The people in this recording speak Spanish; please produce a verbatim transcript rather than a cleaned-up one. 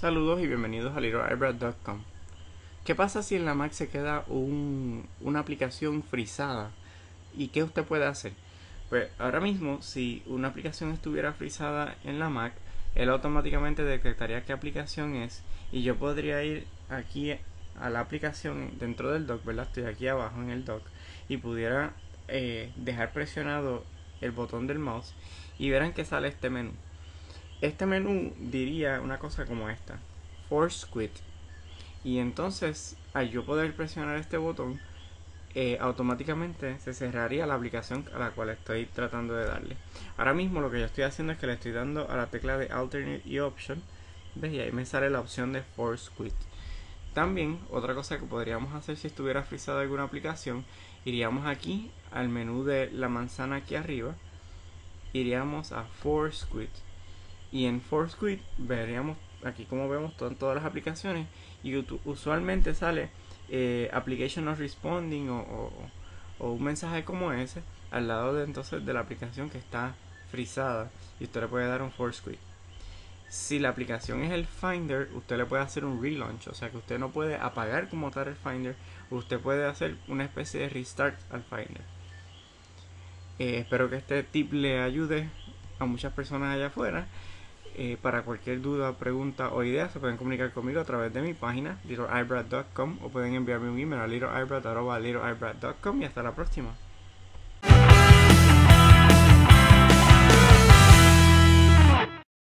Saludos y bienvenidos a little i brad punto com. ¿Qué pasa si en la Mac se queda un, una aplicación frisada? ¿Y qué usted puede hacer? Pues ahora mismo, si una aplicación estuviera frisada en la Mac, él automáticamente detectaría qué aplicación es y yo podría ir aquí a la aplicación dentro del dock, ¿verdad? Estoy aquí abajo en el dock y pudiera eh, dejar presionado el botón del mouse y verán que sale este menú. Este menú diría una cosa como esta: Force Quit. Y entonces, al yo poder presionar este botón, eh, automáticamente se cerraría la aplicación a la cual estoy tratando de darle. Ahora mismo lo que yo estoy haciendo es que le estoy dando a la tecla de Alternate y Option, ¿ves? Y ahí me sale la opción de Force Quit. También, otra cosa que podríamos hacer si estuviera frisada alguna aplicación, iríamos aquí al menú de la manzana aquí arriba, iríamos a Force Quit. Y en Force Quit veríamos aquí como vemos todo, todas las aplicaciones y usualmente sale eh, Application not responding o, o, o un mensaje como ese al lado de entonces de la aplicación que está frisada y usted le puede dar un Force Quit. Si la aplicación es el Finder, usted le puede hacer un relaunch, o sea que usted no puede apagar como tal el Finder, usted puede hacer una especie de restart al Finder. Eh, espero que este tip le ayude a muchas personas allá afuera. Eh, para cualquier duda, pregunta o idea se pueden comunicar conmigo a través de mi página little i brad punto com o pueden enviarme un email a little i brad arroba little i brad punto com y hasta la próxima.